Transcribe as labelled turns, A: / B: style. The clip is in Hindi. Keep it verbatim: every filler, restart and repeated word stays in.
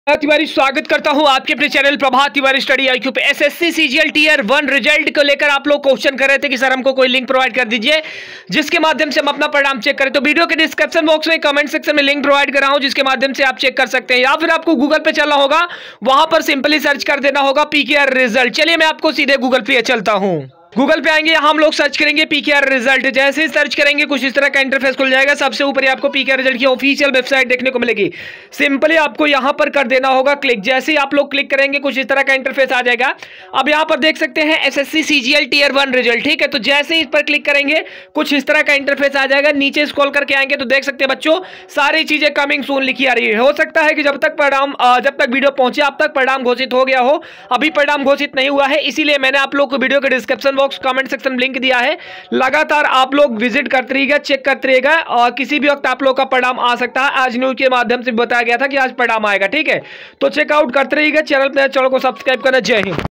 A: तिवारी स्वागत करता हूं आपके अपने channel Prabhat Tiwari study IQ पे। SSC CGL tier one result को लेकर आप लोग क्वेश्चन कर रहे थे कि सर हमको कोई लिंक प्रोवाइड कर दीजिए जिसके माध्यम से हम अपना परिणाम चेक करें। तो वीडियो के डिस्क्रिप्शन बॉक्स में कमेंट सेक्शन में लिंक प्रोवाइड कर रहा हूं जिसके माध्यम से आप चेक कर सकते हैं, या फिर आपको गूगल पे चलना होगा, वहां पर सिंपली सर्च कर देना होगा पीकेआर रिजल्ट। चलिए मैं आपको सीधे गूगल पे चलता हूं। गूगल पे आएंगे, हम लोग सर्च करेंगे पीकेआर रिजल्ट। जैसे ही सर्च करेंगे कुछ इस तरह का इंटरफेस खुल जाएगा। सबसे ऊपर आपको पीकेआर रिजल्ट की ऑफिशियल वेबसाइट देखने को मिलेगी। सिंपली आपको यहां पर कर देना होगा क्लिक। जैसे ही आप लोग क्लिक करेंगे कुछ इस तरह का इंटरफेस आ जाएगा। अब यहां पर देख सकते हैं SSC CGL tier one result, ठीक है। तो जैसे ही इस पर क्लिक करेंगे कुछ इस तरह का इंटरफेस आ जाएगा। नीचे स्क्रॉल करके आएंगे तो देख सकते हैं बच्चों सारी चीजें कमिंग सून लिखी आ रही है। हो सकता है कि जब तक परिणाम जब तक वीडियो पहुंचे आप तक परिणाम घोषित हो गया हो, अभी परिणाम घोषित नहीं हुआ है, इसीलिए मैंने आप लोग को वीडियो के description box comment section link दिया है। लगातार आप लोग विजिट करते रहिएगा, चेक करते रहिएगा और किसी भी वक्त आप लोग का परिणाम आ सकता है। आज न्यूज के माध्यम से बताया गया था कि आज परिणाम आएगा, ठीक है। तो चेकआउट करते रहिएगा। चैनल पे चैनल को सब्सक्राइब करना। जय हिंद।